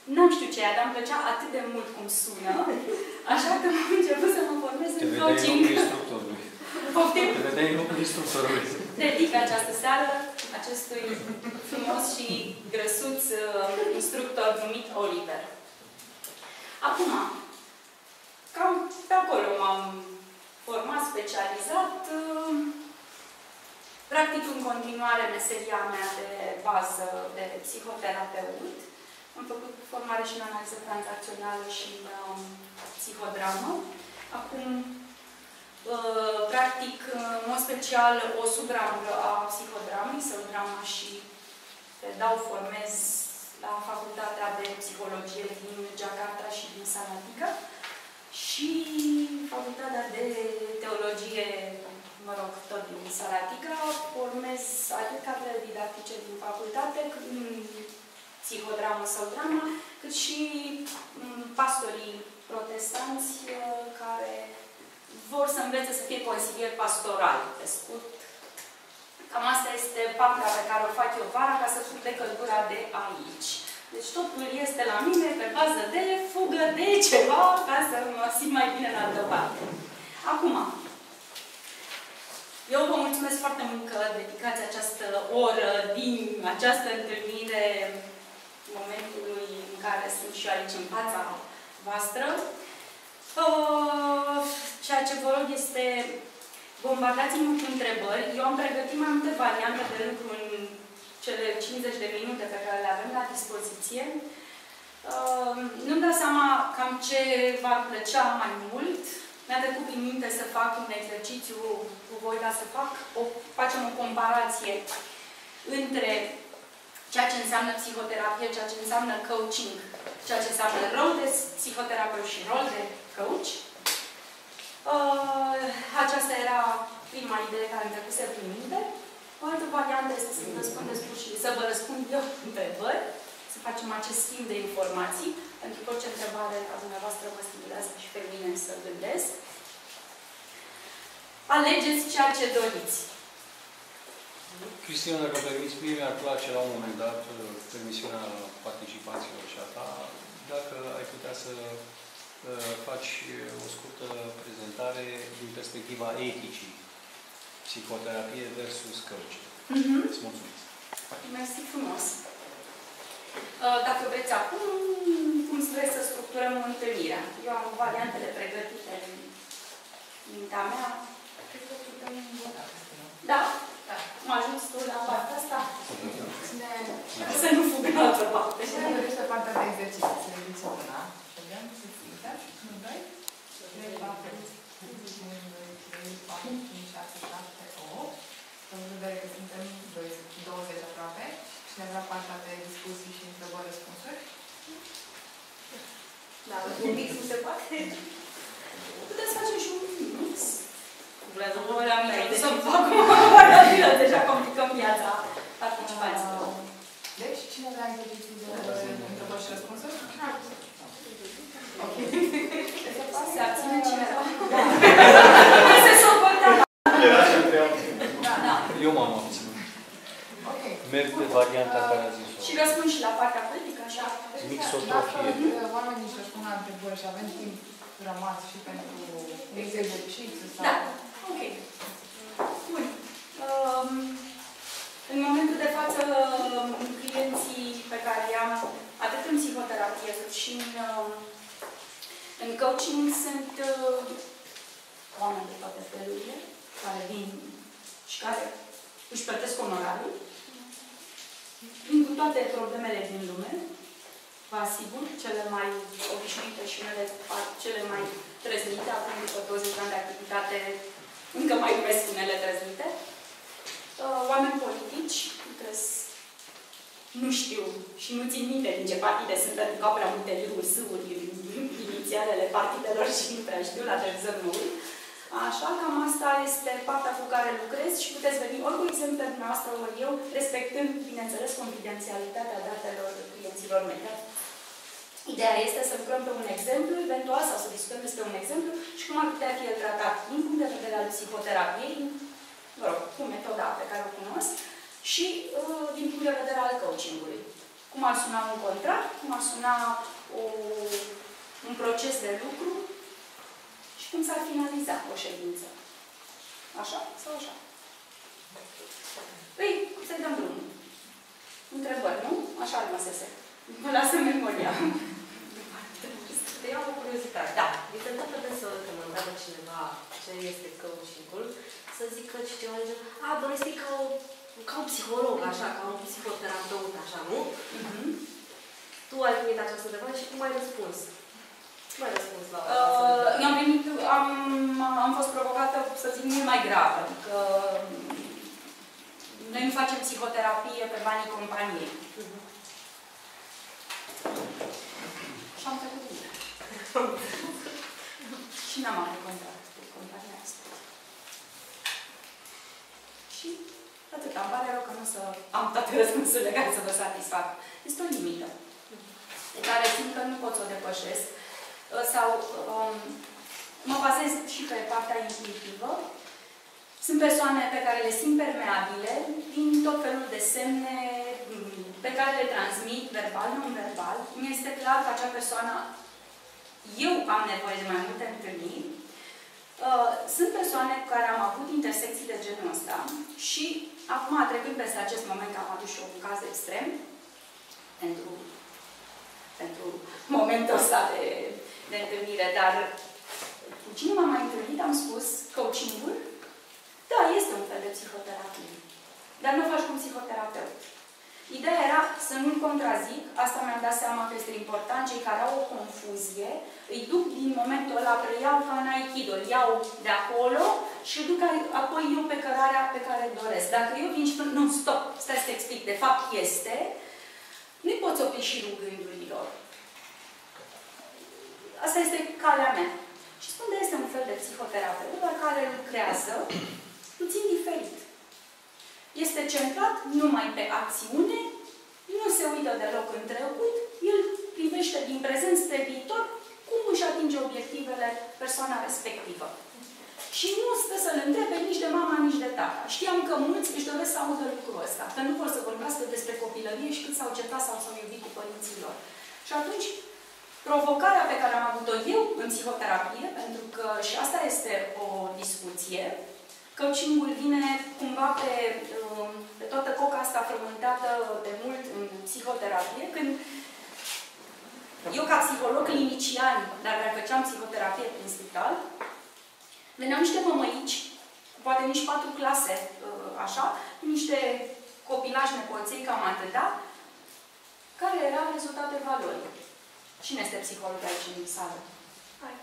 N-am știut ce e, dar îmi plăcea atât de mult cum sună, așa că am început să mă formez în coaching. Te vedeai în locul instructorului. Poftim? Te vedeai în locul instructorului. Dedic această seară acestui frumos și grăsuț instructor numit Oliver. Acum, cam pe acolo m-am format, specializat. Practic în continuare meseria mea de bază de psihoterapeut. Am făcut formare și în analiză tranzacțională și în psihodramă. Acum, practic, în mod special, o subramură a psihodramei, sau drama, și predau, formez la Facultatea de Psihologie din Jakarta și din Salatiga și Facultatea de Teologie, mă rog, tot din Salatiga. Formez atât cadrele didactice din facultate, în psihodramă sau dramă, cât și pastorii protestanți care vor să învețe să fie consilieri pastorali, pe scurt. Cam asta este partea pe care o fac eu vara, ca să fug de căldura de aici. Deci totul este la mine pe bază de fugă de ceva, ca să mă simt mai bine în altă parte. Acum, eu vă mulțumesc foarte mult că dedicați această oră din această întâlnire momentului în care sunt și eu aici în fața voastră. Ceea ce vă rog este, bombardați-mă cu întrebări. Eu am pregătit mai multe variante de lucru în cele 50 de minute pe care le avem la dispoziție. Nu-mi dau seama cam ce v-ar plăcea mai mult. Mi-a trecut prin minte să fac un exercițiu cu voi, ca să facem o comparație între ceea ce înseamnă psihoterapie, ceea ce înseamnă coaching, ceea ce înseamnă rol de psihoterapeut și rol de coach. Aceasta era prima idee care îmi trecuse prin minte. O altă variantă este să-mi răspundeți pur și să vă răspund eu întrebări, să facem acest schimb de informații, pentru că orice întrebare a dumneavoastră mă stimulează și pe mine să gândesc. Alegeți ceea ce doriți. Cristina, dacă permiți, mie mi-ar place la un moment dat permisiunea participanților și a ta, dacă ai putea să faci o scurtă prezentare din perspectiva eticii, psihoterapie versus coaching. Îți mulțumesc. Mersi frumos. Dacă vreți acum, cum vreți să structurăm întâlnirea? Eu am variantele pregătite în mintea mea. Da? Mă ajuți tu la partea asta? Să nu fug în altă parte. Cine dorește partea de exerciții? Să ridice mâna. Vedem, să fie. 1, 2, 3, 4, 1, 2, 3, 4, 5, 6, 7, 8. În vedere că suntem 20 aproape. Cine vrea partea de discuții și întrebări-răspunsuri? Da, un mix nu se poate. Puteți să facem și un mix. Vreau să fac o variabilă, deja complicăm viața participanților. Deci, cine vrea exerciții de întrebări și răspunsuri? Ok. Se abține cineva? Se socotează. Eu m-am obținut. Merg pe varianta care a zis-o. Și răspund și la partea politică, așa. Mixotrofie. Dacă oamenii își răspund la întrebări și avem timp rămas și pentru exerciții sau... Da. Ok. Bun. În momentul de față, clienții pe care i-am, atât în psihoterapie, cât și în coaching, sunt oameni de toate felurile, care vin și care își plătesc onorariul, cu toate problemele din lume, vă asigur, cele mai obișnuite și cele mai trăznite, acum după 20 de ani de activitate, încă mai numesc unele trăznite. Oameni politici, nu știu și nu țin minte din ce partide sunt, pentru că au prea multe R-uri, inițialele partidelor și nu prea știu, la televizor nu uit. Așa, cam asta este partea cu care lucrez și puteți veni ori cu exemplele dumneavoastră, ori eu, respectând, bineînțeles, confidențialitatea datelor clienților mei. Ideea este să lucrăm pe un exemplu, eventual, sau să discutăm despre un exemplu și cum ar putea fi el tratat din punct de vedere al psihoterapiei, mă rog, cu metoda pe care o cunosc, și din punct de vedere al coaching-ului. cum ar suna un contract, cum ar suna un proces de lucru și cum s-ar finaliza o ședință. Așa sau așa? Păi, să-i dăm drumul. Întrebări, nu? Așa rămăsese. Mă lasă memoria. Eu am o curiozitate. Da. Mi se întâmplă deseori când mă întreabă cineva ce este coaching-ul, să zică ceva de genul, bănuiesc ca un psiholog, așa, ca un psihoterapeut, așa, nu? Tu ai primit această întrebare și cum ai răspuns? Cum ai răspuns la eu am primit, am fost provocată, să zic, mult mai grav. Adică noi nu facem psihoterapie pe banii companiei. Și am făcut bine. Și n-am avut contract cu compania asta. Și atât. Îmi pare rău că nu am toate răspunsurile care să vă satisfac. Este o limită de care simt că nu pot să o depășesc. Sau mă bazez și pe partea intuitivă. Sunt persoane pe care le simt permeabile din tot felul de semne pe care le transmit, verbal, non-verbal. Mi este clar că acea persoană, eu am nevoie de mai multe întâlniri. Sunt persoane cu care am avut intersecții de genul ăsta și acum, trecând peste acest moment, am adus și un caz extrem pentru momentul ăsta de întâlnire, dar cu cine m-am mai întâlnit, am spus, coaching-ul, da, este un fel de psihoterapie, dar nu o faci cu un psihoterapeut. Ideea era să nu-l contrazic, asta mi-am dat seama că este important, cei care au o confuzie, îi duc din momentul ăla, preiau ca în Aikido, îl iau de acolo și îl duc apoi eu pe cărarea pe care doresc. Dacă eu vin și spun, nu, stop, stai să te explic, de fapt este, nu-i poți opri și rugândurilor. Asta este calea mea. Și spun de este un fel de psihoterapeut, dar care lucrează puțin diferit. Este centrat numai pe acțiune, nu se uită deloc în trecut, el privește din prezent spre viitor cum își atinge obiectivele persoana respectivă. Și nu stă să-l întrebe nici de mama, nici de tata. Știam că mulți își doresc să audă lucrul ăsta, că nu vor să vorbească despre copilărie și cât s-au certat sau s-au iubit cu părinții lor. Și atunci, provocarea pe care am avut-o eu în psihoterapie, pentru că și asta este o discuție, coaching-ul vine cumva pe toată coca asta frământată de mult în psihoterapie, când eu ca psiholog clinician, dar care făceam psihoterapie prin spital, veneau niște mămăici, poate nici 4 clase, așa, niște copilași nepoței, cam atâta, care erau rezultate valori. Cine este psiholog aici în sală? Hai.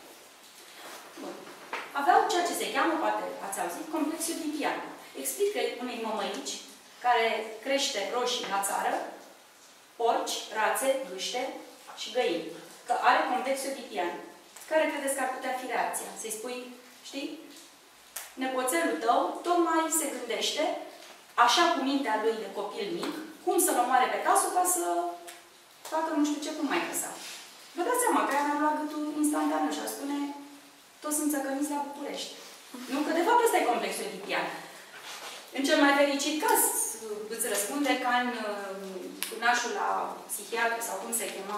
Bun. Aveau ceea ce se cheamă, poate ați auzit, complexul oedipian. Explică unei mămăici care crește roșii la țară, porci, rațe, gâște și găini. Că are complexul oedipian. Care credeți că ar putea fi reacția? Să-i spui, știi, nepoțelul tău tocmai se gândește, așa cu mintea lui de copil mic, cum să-l omoare pe tasul ca să facă nu știu ce cu maică sa. Vă dați seama că aia mi-a luat gâtul instantaneu și ar spune, toți sunt țăcăniți la București. Nu, că de fapt ăsta e complexul oedipian. În cel mai fericit caz, îți răspunde ca în nașul la psihiatru sau cum se chema,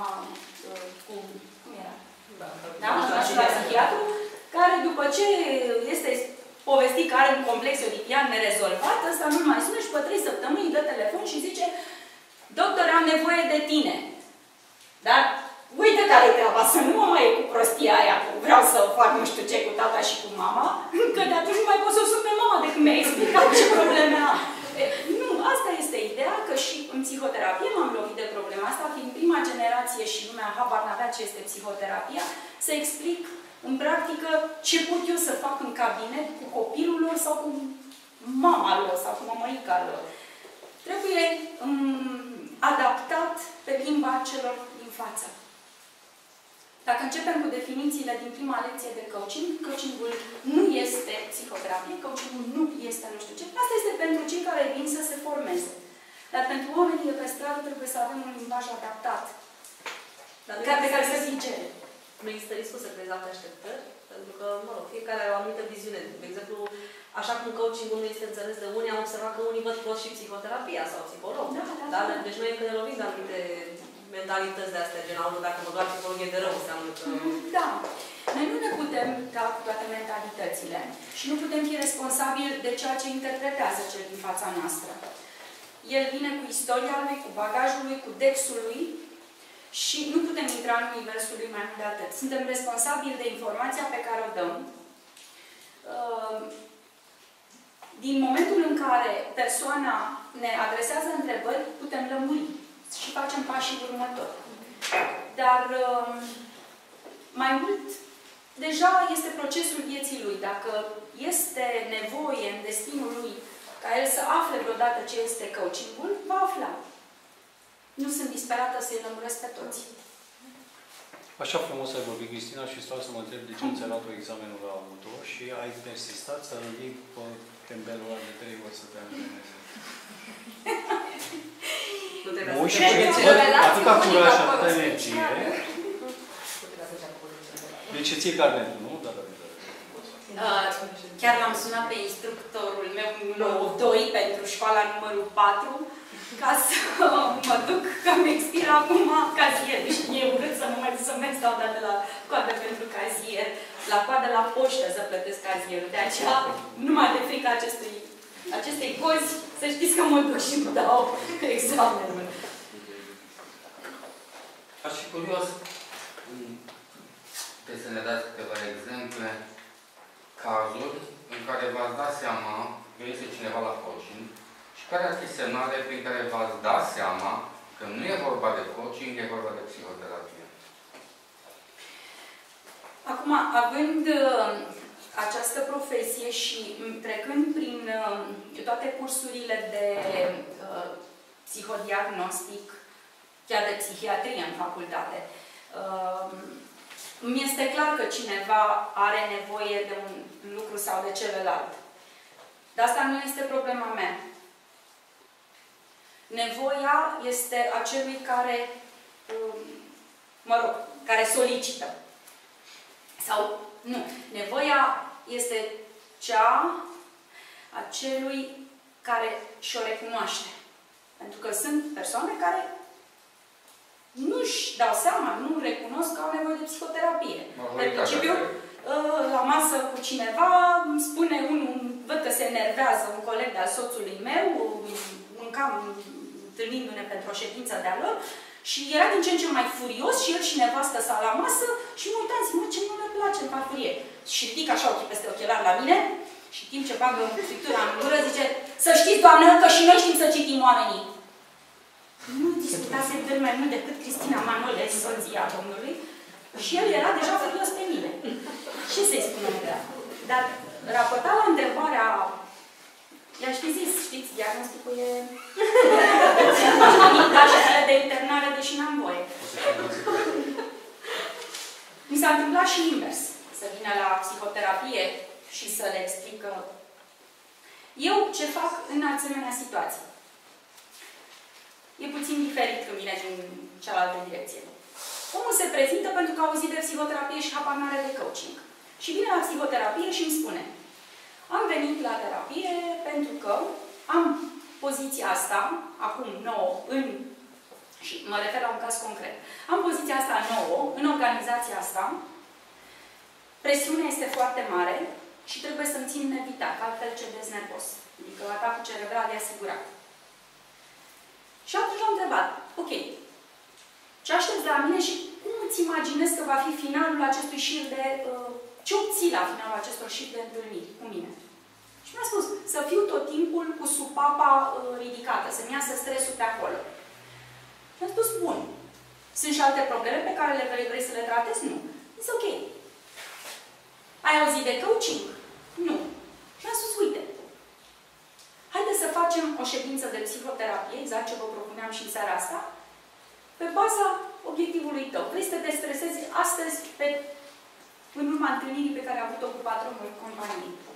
cum era? Da? Nașul la psihiatru, care după ce este povestit că are un complex oedipian nerezolvat, ăsta nu mai sună și pe 3 săptămâni dă telefon și zice, doctor, am nevoie de tine. Dar uite care-i treaba, să nu mă mai e cu prostia aia, cu vreau să fac nu știu ce cu tata și cu mama, că de atunci nu mai pot să o sun pe mama de când mi-a explicat ce probleme am. Nu, asta este ideea, că și în psihoterapie m-am lovit de problema asta, fiind prima generație și lumea habar n-avea ce este psihoterapia, să explic în practică ce pot eu să fac în cabinet cu copilul lor sau cu mama lor sau cu mămăica lor. Trebuie adaptat pe limba celor din față. Dacă începem cu definițiile din prima lecție de coaching, coachingul nu este psihoterapie, coachingul nu este nu știu ce. Asta este pentru cei care vin să se formeze. Dar pentru oamenii de pe stradă trebuie să avem un limbaj adaptat. Pe care să zice. nu există riscul să creezi alte așteptări, pentru că, mă rog, fiecare are o anumită viziune. De exemplu, așa cum coaching-ul nu este înțeles de unii, am observat că unii văd prost și psihoterapia sau psiholog. Da? Deci noi încă ne lovim de anumite mentalități de astea, gen, dacă mă doar psihologie de rău, înseamnă că... Da. Noi nu ne putem da cu toate mentalitățile și nu putem fi responsabili de ceea ce interpretează cel din fața noastră. El vine cu istoria lui, cu bagajul lui, cu dexul lui și nu putem intra în universul lui mai mult de atât. Suntem responsabili de informația pe care o dăm. Din momentul în care persoana ne adresează întrebări, putem lămuri și facem pașii următori. Dar mai mult, deja este procesul vieții lui. Dacă este nevoie în destinul lui ca el să afle vreodată ce este coaching-ul, va afla. Nu sunt disperată să-i lămuresc pe toți. Așa frumos ai vorbit, Cristina, și stau să mă întreb de ce nu ți-a luat examenul la auto și ai persistat să iei pe tembelul ăla de 3 ori să te antreneze. Nu, și atâta curaj și atâta energie. Deci ție carnetul, nu? Da. Chiar l-am sunat pe instructorul meu numărul 2 pentru școala numărul 4 ca să mă duc, că îmi expiră acum cazier. Și e urât să nu mai să merg stau dată la coadă pentru cazier, la coadă la poștă să plătesc cazierul. De aceea, numai de frica acestei cozi, să știți că mă duc și îmi dau examenul. Aș fi curios să ne dați câteva exemple, cazuri în care v-ați dat seama că este cineva la coaching și care ar fi semnale prin care v-ați dat seama că nu e vorba de coaching, e vorba de psihoterapie. Acum, având această profesie și trecând prin toate cursurile de psihodiagnostic, chiar de psihiatrie în facultate, mi este clar că cineva are nevoie de un lucru sau de celălalt. Dar asta nu este problema mea. Nevoia este a celui care, care solicită. Sau, nu. Nevoia este cea a celui care și-o recunoaște. Pentru că sunt persoane care nu-și dau seama, nu recunosc că au nevoie de psihoterapie. Pe principiu, la masă cu cineva, îmi spune unul, văd că se enervează un coleg de-al soțului meu, mâncam întâlnindu-ne pentru o ședință de-a lor, și era din ce în ce mai furios și el și nevastă sa la masă și mă uitam, zic, mă, ce nu le place în farfurie. Și ridic așa ochii peste ochelari la mine și timp ce bagă friptura în gură, zice, să știți, doamnă, că și noi știm să citim oamenii. Nu discutase el mai mult decât Cristina Manole, soția domnului, și el era deja furios pe mine. Ce să-i spunem de asta? Dar raportat la întrebarea, i-aș fi zis, știți, diagnosticul e... Dar și cele de internare, deși n-am voie. Mi s-a întâmplat și invers. Să vină la psihoterapie și să le explic că... Eu ce fac în asemenea situații? E puțin diferit când vine din cealaltă direcție. Omul se prezintă pentru că a auzit de psihoterapie și habar n-are de coaching. Și vine la psihoterapie și îmi spune: am venit la terapie pentru că am poziția asta, acum nouă, și mă refer la un caz concret. Am poziția asta nouă, în organizația asta, presiunea este foarte mare și trebuie să-mi țin nevitat, că altfel cedez nervos. Adică atacul cerebral e asigurat. Și atunci l-am întrebat, ok, ce aștepți de la mine și cum îți imaginezi că va fi finalul acestui șir de... ce obții la finalul acestor șir de întâlniri cu mine? Și mi-a spus, să fiu tot timpul cu supapa ridicată, să-mi iasă stresul pe acolo. Mi-a spus, bun, sunt și alte probleme pe care le vrei să le tratezi? Nu. Zis, ok. Ai auzit de coaching? Nu. Și mi-a spus, uite, haideți să facem o ședință de psihoterapie, exact ce vă propuneam și în seara asta, pe baza obiectivului tău. Vrei să te stresezi astăzi în urma întâlnirii pe care a avut-o cu patronul companiei.